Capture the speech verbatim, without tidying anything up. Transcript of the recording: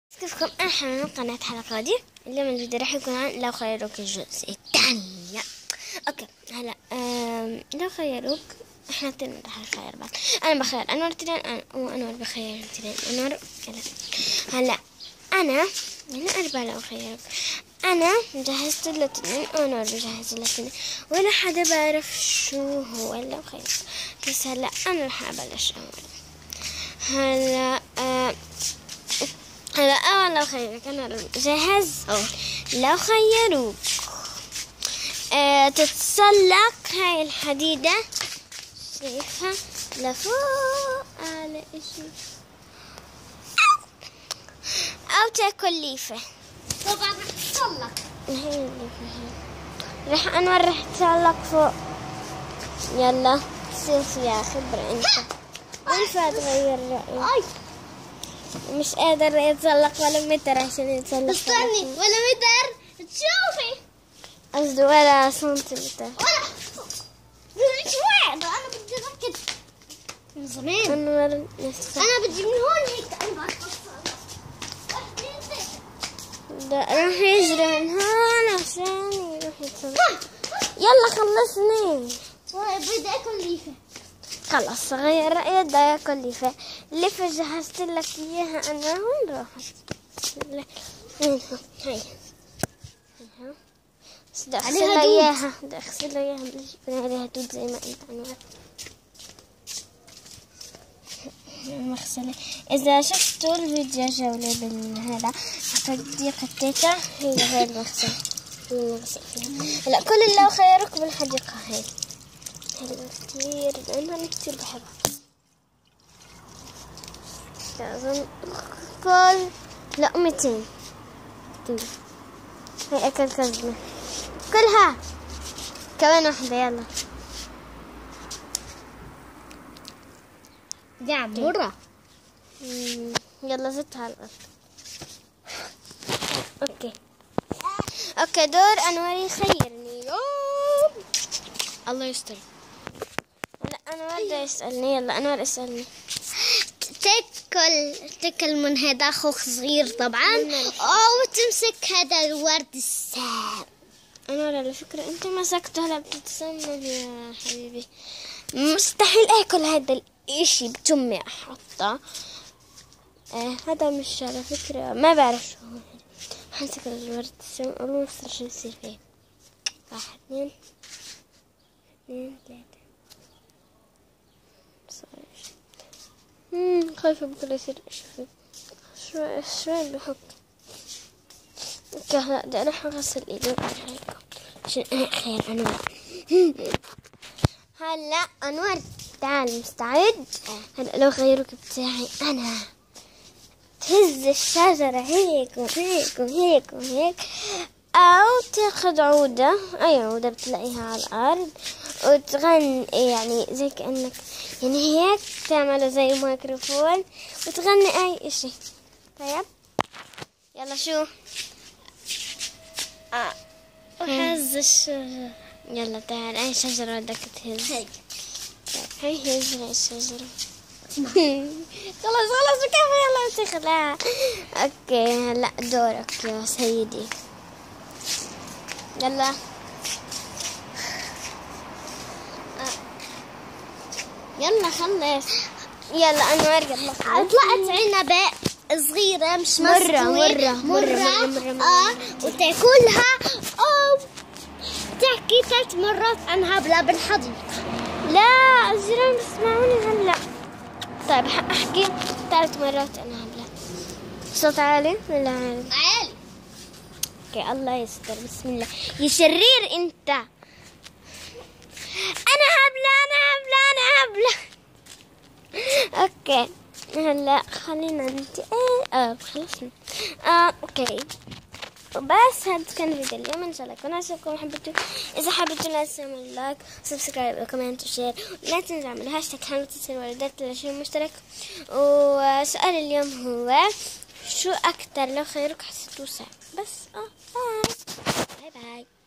كيفكم؟ احنا من قناة حلقة دي. اليوم الفيديو راح يكون عن لو خيروك الجزء الثاني. اوكي هلا لو خيروك احنا اثنين راح نخير بعض. انا بخير انور تنين وانور بخير تنين انور. هلا انا هلا اربعة. لو خيروك انا جهزت له تنين وانور بجهز له تنين ولا حدا بعرف شو هو لو خيروك. بس هلا انا راح ابلش اول. هلا آه هلا أول لو خيروك أنا جهز. أول لو خيروك أه تتسلق هاي الحديدة شايفها لفوق على إشي أو تاكل ليفة. طبعا رح تتسلق. هاي الليفة هاي رح أنور رح تتسلق فوق. يلا سيف يا خبرة أنت. كيف تغير رأيك؟ مش قادر يتسلق ولا متر عشان يتسلق. استني ولا متر تشوفي قصدي ولا سنتيمتر ولا شوي. انا بدي اركض من زمان. انا انا بدي من هون هيك. انا ده راح يجري من هون عشان يروح يتسلق. يلا خلصني. بدي اكل ليفه. خلص غير رأيي بدي اكل ليفة. الليفة جهزت لك اياها انا. وين راحت؟ هي هي بس بدي اغسلها اياها. بدي اغسلها اياها بلاش يكون عليها دود زي ما انت انور. مغسلة. اذا شفتوا الفيديو جولة بالهذا حديقة تيتا هي هاي المغسلة. هي المغسلة فيها. هلا كل اللي لو خيروك بالحديقة هاي حلوة كتير لأنها أنا كتير بحبها. لازم كل لقمتين كتير. هاي أكل كذبة كلها كمان واحدة. يلا يا مرة. يلا زدها على الأرض. أوكي أوكي دور أنور يخيرني. يوم الله يستر. لا أنور بده يسألني. يلا أنور اسألني. تاكل تاكل من هذا اخوك صغير طبعا او تمسك هذا الورد السام. أنور على فكرة أنت مسكته هلا بتتسمم يا حبيبي. مستحيل آكل هذا الإشي بتمي أحطه. آه هذا مش على فكرة ما بعرف شو هو. حمسك الورد السام أقول مصر شو يصير فيه. واحد اثنين اثنين ثلاثة. امم خايفة بكره يصير اشي فيه. شوي شوي بحط. اوكي هلا بدي اروح اغسل ايدي عشان خير انور. هلا انور تعال مستعد؟ هلا لو خيروك بتاعي انا تهز الشجرة هيك وهيك وهيك وهيك او تاخذ عودة. اي عودة بتلاقيها على الارض وتغني يعني زي كأنك يعني هيك تعمله زي ميكروفون وتغني اي اشي. طيب يلا شو اه وهز الشجرة. يلا تعال اي شجرة بدك تهز. هيك هي هز هاي الشجرة. خلص خلص كيف يلا تخلع. اوكي هلا دورك يا سيدي. يلا يلا خلص. يلا انور يلا. طلعت عنبة صغيرة مش مرة مسوية. مرة مرة مرة مرة مرة اه وتاكلها او تحكي ثلاث مرات عنها بلا بالحديقة. لا الجيران بيسمعوني هلا. طيب احكي ثلاث مرات انا هبلة. صوت عالي ولا عالي؟ عالي. اوكي الله يستر. بسم الله. يا شرير انت. انا هبلة انا هبلة انا هبلة. اوكي هلا خلينا ننتهي. اه خلصنا. اه اوكي بس هذا كان فيديو اليوم. ان شاء الله يكون عجبكم وحبيتوا. اذا حبيتوا لا تنسوا لايك وسبسكرايب وكومنت وشير. لا تنسوا تعملوا هاشتاج حملة الولدات للشير المشترك. وسؤال اليوم هو شو اكتر لو خيروك حسيتوه صعب. بس اه باي باي باي.